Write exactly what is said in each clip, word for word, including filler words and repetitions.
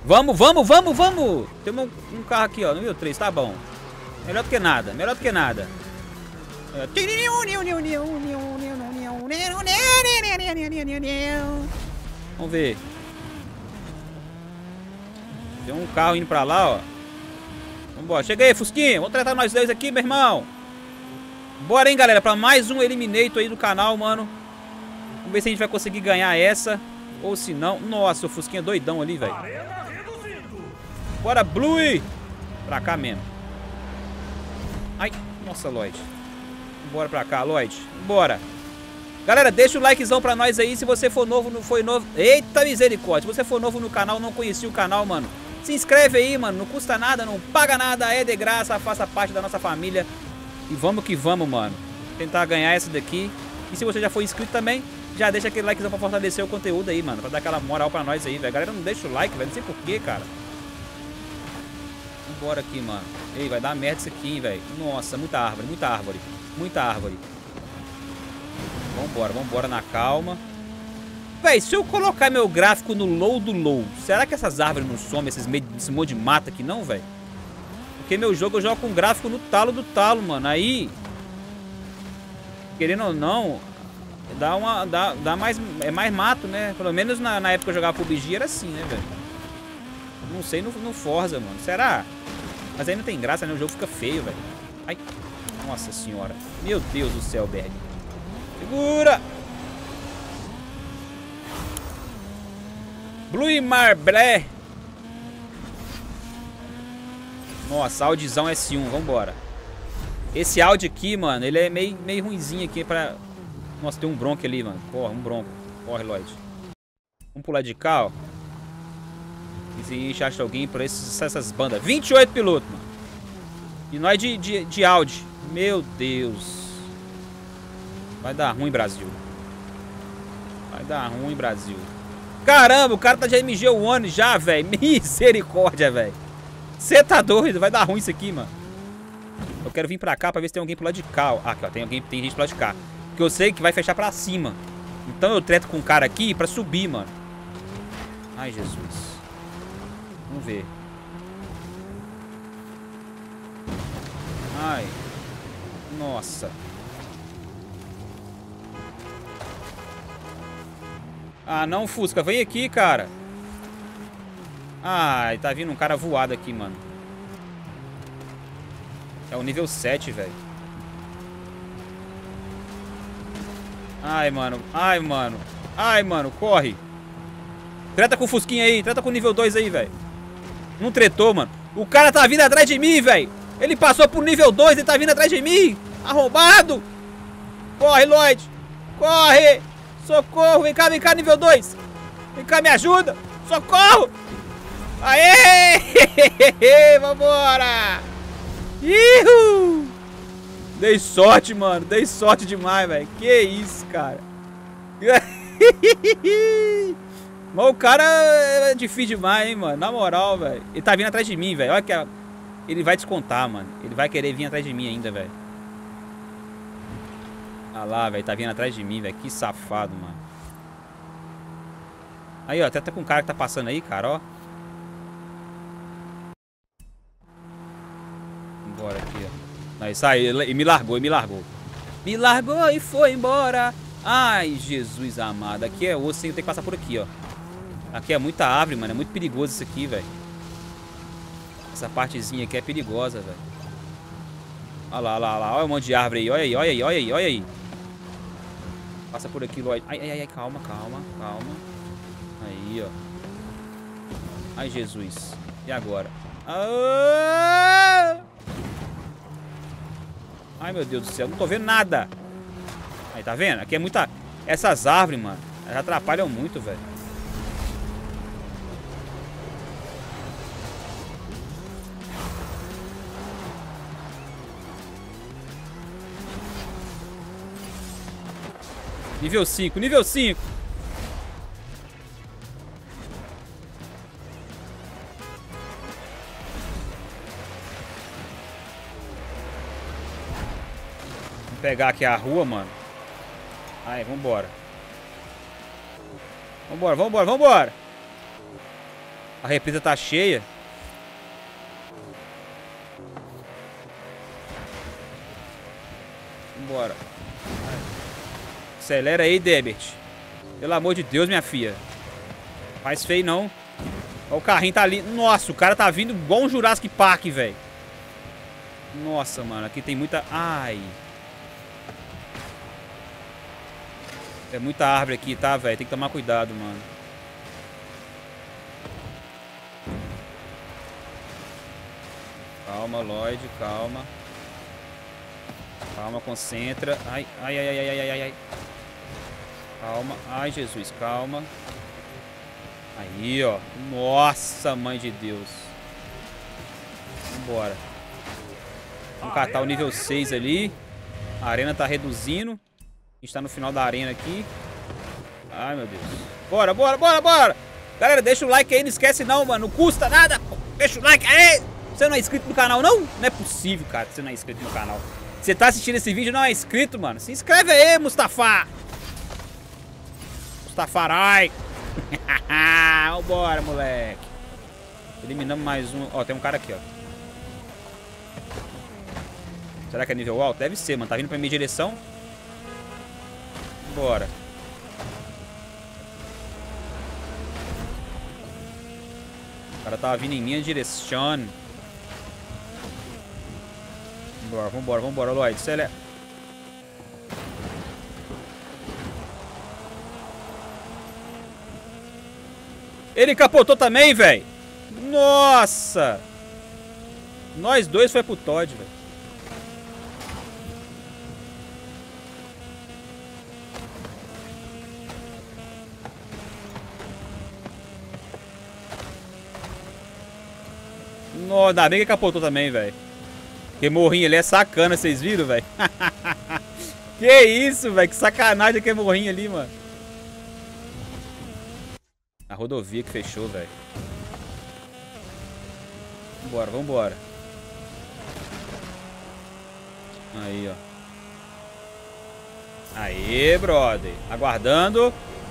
Vamos, vamos, vamos, vamos. Tem um, um carro aqui, ó, no nível três, tá bom. Melhor do que nada, melhor do que nada. Vamos ver. Tem um carro indo pra lá, ó. Vambora, chega aí, Fusquinha. Vamos tratar nós dois aqui, meu irmão. Bora, hein, galera, pra mais um Eliminator aí do canal, mano. Vamos ver se a gente vai conseguir ganhar essa. Ou se não... Nossa, o Fusquinha doidão ali, velho. Bora, Blue! Pra cá mesmo. Ai, nossa, Lloyd. Bora pra cá, Lloyd. Bora. Galera, deixa o likezão pra nós aí. Se você for novo, não foi novo... Eita misericórdia. Se você for novo no canal, não conhecia o canal, mano, se inscreve aí, mano. Não custa nada, não paga nada. É de graça, faça parte da nossa família. E vamos que vamos, mano. Tentar ganhar essa daqui. E se você já for inscrito também, já deixa aquele likezão pra fortalecer o conteúdo aí, mano. Pra dar aquela moral pra nós aí, velho. Galera, não deixa o like, velho. Não sei porquê, cara. Vambora aqui, mano. Ei, vai dar merda isso aqui, hein, velho. Nossa, muita árvore, muita árvore. Muita árvore. Vambora, vambora na calma. Véi, se eu colocar meu gráfico no low do low, será que essas árvores não somem, esses meio, esse monte de mata aqui não, velho? Porque meu jogo eu jogo com gráfico no talo do talo, mano. Aí, querendo ou não, dá uma, dá, dá mais, é mais mato, né? Pelo menos na, na época que eu jogava P U B G era assim, né, velho? Não sei no, no Forza, mano. Será? Mas aí não tem graça, né? O jogo fica feio, velho. Ai, nossa senhora. Meu Deus do céu, Berg. Segura! Blue Marble. Nossa, Audizão S um, vambora. Esse Audi aqui, mano, ele é meio, meio ruinzinho aqui pra... Nossa, tem um Bronco ali, mano. Corre, um Bronco. Corre, Lloyd. Vamos pular de cá, ó. E se a gente acha alguém por esses, essas bandas. vinte e oito pilotos, mano. E nós de, de, de Audi. Meu Deus. Vai dar ruim, Brasil. Vai dar ruim, Brasil. Caramba, o cara tá de M G um já, velho. Misericórdia, velho. Você tá doido? Vai dar ruim isso aqui, mano. Eu quero vir pra cá pra ver se tem alguém pro lado de cá. Ó. Ah, aqui, ó. Tem, alguém, tem gente pro lado de cá. Porque eu sei que vai fechar pra cima. Então eu treto com o cara aqui pra subir, mano. Ai, Jesus. Vamos ver. Ai. Nossa. Ah, não, Fusca. Vem aqui, cara. Ai, tá vindo um cara voado aqui, mano. É o nível sete, velho. Ai, mano. Ai, mano. Ai, mano. Corre. Treta com o Fusquinha aí. Treta com o nível dois aí, velho. Não tretou, mano. O cara tá vindo atrás de mim, velho. Ele passou pro nível dois. Ele tá vindo atrás de mim. Arrombado. Corre, Lloyd. Corre. Socorro. Vem cá, vem cá, nível dois. Vem cá, me ajuda. Socorro. Aê. Vambora. Ihu. Dei sorte, mano. Dei sorte demais, velho. Que isso, cara. Mas o cara é difícil demais, hein, mano. Na moral, velho. Ele tá vindo atrás de mim, velho. Olha que a... ele vai descontar, mano. Ele vai querer vir atrás de mim ainda, velho. Olha lá, velho. Tá vindo atrás de mim, velho. Que safado, mano. Aí, ó. Até tá com um cara que tá passando aí, cara, ó. Bora aqui, ó. Aí, saiu. E me largou, e me largou. Me largou e foi embora. Ai, Jesus amado. Aqui é osso, tem que passar por aqui, ó. Aqui é muita árvore, mano. É muito perigoso isso aqui, velho. Essa partezinha aqui é perigosa, velho. Olha lá, olha lá, olha lá. Olha um monte de árvore aí. Olha aí, olha aí, olha aí, olha aí. Passa por aqui, Lloyd. Ai, ai, ai, calma, calma, calma. Aí, ó. Ai, Jesus. E agora? Ah! Ai, meu Deus do céu. Não tô vendo nada. Aí, tá vendo? Aqui é muita... Essas árvores, mano, elas atrapalham muito, velho. Nível cinco, nível cinco. Vou pegar aqui a rua, mano. Aí, vambora. Vambora, vambora, vambora. A represa tá cheia. Vambora. Acelera aí, Debert. Pelo amor de Deus, minha filha. Faz feio, não. Ó, o carrinho tá ali. Nossa, o cara tá vindo igual um Jurassic Park, velho. Nossa, mano. Aqui tem muita... Ai. É muita árvore aqui, tá, velho? Tem que tomar cuidado, mano. Calma, Lloyd. Calma. Calma, concentra. Ai, ai, ai, ai, ai, ai, ai. Calma. Ai, Jesus, calma. Aí, ó. Nossa, mãe de Deus. Vambora. Vamos catar o nível seis ali. A arena tá reduzindo. A gente tá no final da arena aqui. Ai, meu Deus. Bora, bora, bora, bora. Galera, deixa o like aí. Não esquece não, mano. Não custa nada. Deixa o like aí. Você não é inscrito no canal, não? Não é possível, cara, que você não é inscrito no canal. Você tá assistindo esse vídeo e não é inscrito, mano. Se inscreve aí, Mustafa. Mustafarai. Vambora, moleque. Eliminamos mais um. Ó, tem um cara aqui, ó. Será que é nível alto? Deve ser, mano. Tá vindo pra minha direção. Bora. O cara tava vindo em minha direção. Vambora, vambora, vambora, Lloyd. Acelera. Ele capotou também, velho. Nossa. Nós dois foi pro Todd, velho. Nossa, ainda bem que capotou também, velho. Que morrinho ali é sacana, vocês viram, velho? Que isso, velho? Que sacanagem que é morrinho ali, mano. A rodovia que fechou, velho. Vambora, vambora. Aí, ó. Aê, brother. Aguardando.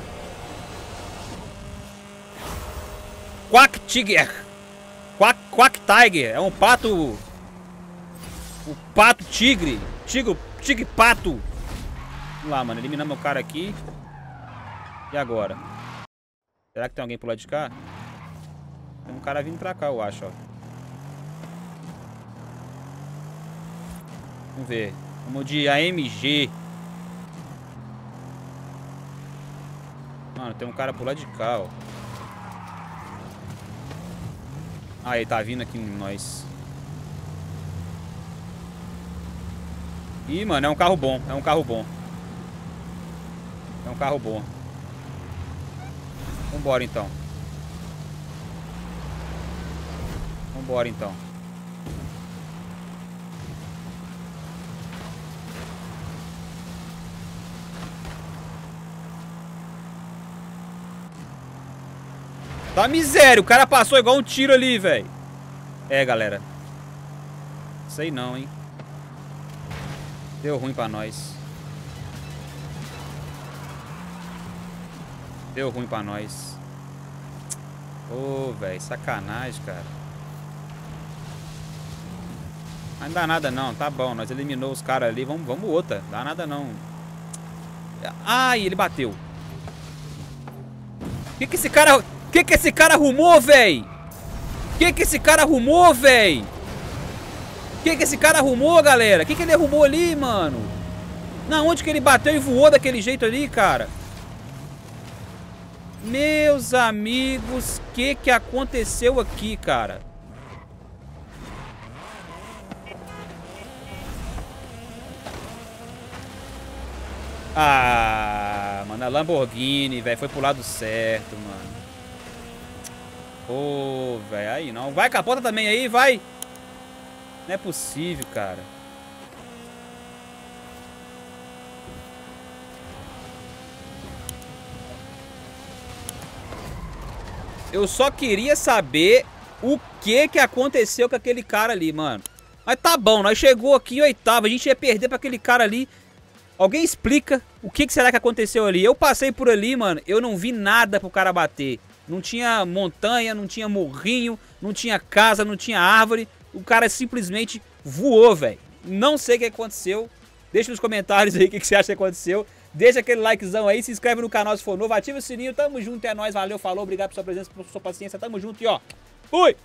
Quack Tiger. Quack, Quack Tiger. É um pato... O pato tigre. Tigre, tigre pato. Vamos lá, mano. Eliminamos o cara aqui. E agora? Será que tem alguém pro lado de cá? Tem um cara vindo pra cá, eu acho, ó. Vamos ver. Vamos de A M G. Mano, tem um cara pro lado de cá, ó. Ah, ele tá vindo aqui em nós. Ih, mano, é um carro bom. É um carro bom. É um carro bom. Vambora, então. Vambora, então. Tá miséria. O cara passou igual um tiro ali, velho. É, galera. Sei não, hein. Deu ruim pra nós. Deu ruim pra nós. Ô, velho, sacanagem, cara. Não dá nada não, tá bom. Nós eliminou os caras ali. Vamos, vamos outra. Dá nada não. Ai, ele bateu. Que que esse cara... Que que esse cara arrumou, velho? Que que esse cara arrumou, velho? Que que esse cara arrumou, galera? Que que ele arrumou ali, mano? Na onde que ele bateu e voou daquele jeito ali, cara? Meus amigos, que que aconteceu aqui, cara? Ah, mano, a Lamborghini, velho, foi pro lado certo, mano. Ô, oh, velho, aí não. Vai, capota também aí, vai. Não é possível, cara. Eu só queria saber o que que aconteceu com aquele cara ali, mano. Mas tá bom, nós chegou aqui em oitavo. A gente ia perder pra aquele cara ali. Alguém explica o que que será que aconteceu ali. Eu passei por ali, mano. Eu não vi nada pro cara bater. não tinha montanha, não tinha morrinho, não tinha casa, não tinha árvore. O cara simplesmente voou, velho. Não sei o que aconteceu. Deixa nos comentários aí o que você acha que aconteceu. Deixa aquele likezão aí, se inscreve no canal se for novo, ativa o sininho. Tamo junto, é nóis, valeu, falou, obrigado pela sua presença, pela sua paciência. Tamo junto e ó, fui!